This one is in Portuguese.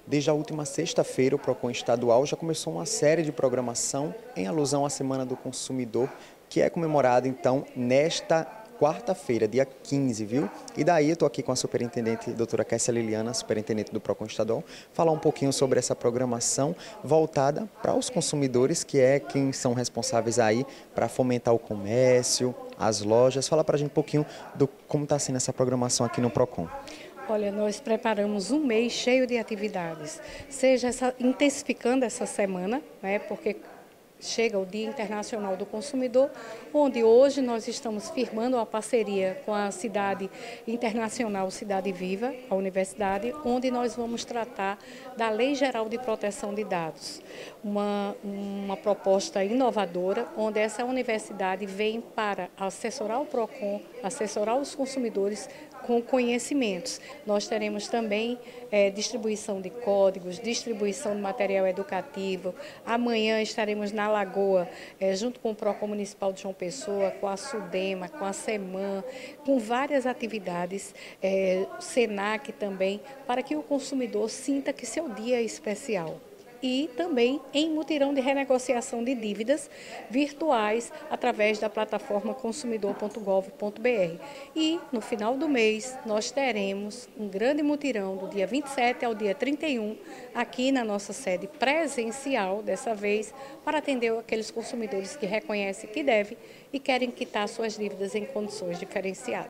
Desde a última sexta-feira, o Procon Estadual já começou uma série de programação em alusão à Semana do Consumidor, que é comemorada, então, nesta quarta-feira, dia 15, viu? E daí eu estou aqui com a superintendente, doutora Kessia Liliana, superintendente do Procon Estadual, falar um pouquinho sobre essa programação voltada para os consumidores, que é quem são responsáveis aí para fomentar o comércio, as lojas. Fala para a gente um pouquinho do como está sendo essa programação aqui no Procon. Olha, nós preparamos um mês cheio de atividades, seja intensificando essa semana, né, porque chega o Dia Internacional do Consumidor, onde hoje nós estamos firmando uma parceria com a Cidade Internacional Cidade Viva, a universidade, onde nós vamos tratar da Lei Geral de Proteção de Dados. Uma proposta inovadora, onde essa universidade vem para assessorar o Procon, assessorar os consumidores com conhecimentos. Nós teremos também distribuição de códigos, distribuição de material educativo. Amanhã estaremos na Lagoa, junto com o Procon Municipal de João Pessoa, com a SUDEMA, com a SEMAN, com várias atividades, SENAC também, para que o consumidor sinta que seu dia é especial. E também em mutirão de renegociação de dívidas virtuais através da plataforma consumidor.gov.br. E no final do mês nós teremos um grande mutirão do dia 27 ao dia 31 aqui na nossa sede presencial, dessa vez, para atender aqueles consumidores que reconhecem que devem e querem quitar suas dívidas em condições diferenciadas.